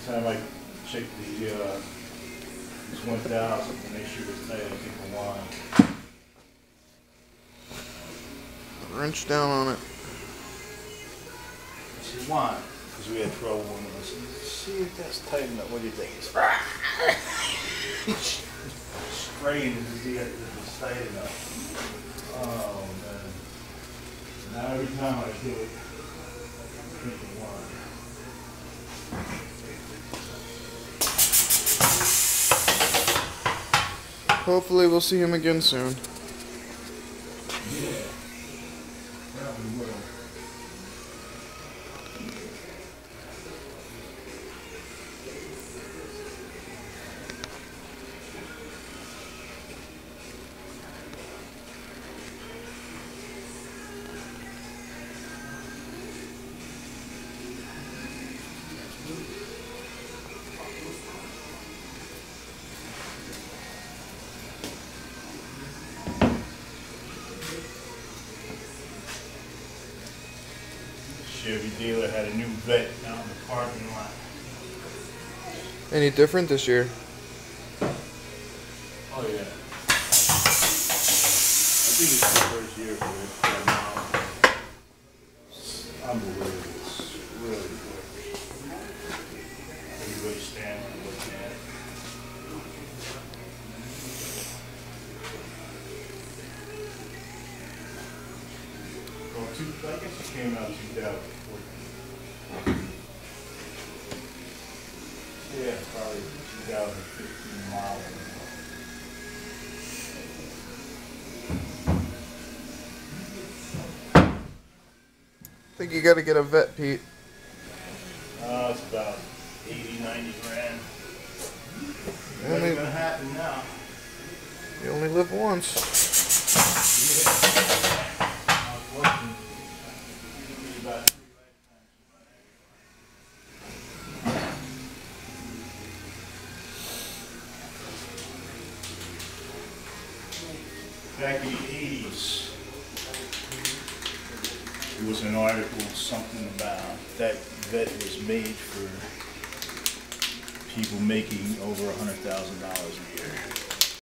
Time I checked the this 1000 to make sure it's tight, I think the line. Wrench down on it. See why? Because we had trouble when it was. See if that's tight enough. What do you think? It's spraying to see if it's tight enough. Oh man! Now every time I do it, I think the line. Hopefully we'll see him again soon. Yeah. Probably will. Chevy dealer had a new vet out in the parking lot. Any different this year? Oh yeah. I think it's the first year for it now. Unbelievable. It's really good. Everybody standing and looking at it. Well, I guess it came out 2014. Yeah, probably 2015 model. I think you gotta get a vet, Pete. It's about 80, 90 grand. Only, What's gonna happen now? you only live once. Yeah. I was watching. About back in the 80s, there was an article, something about that vet was made for people making over $100,000 a year.